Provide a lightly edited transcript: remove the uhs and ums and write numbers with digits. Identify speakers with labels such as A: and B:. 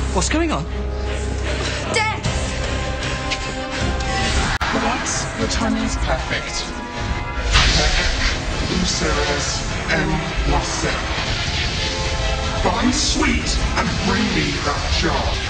A: What's going on?
B: Death!
C: Perhaps your timing is perfect. Useres en Wasset. Find Sweet and bring me that jar.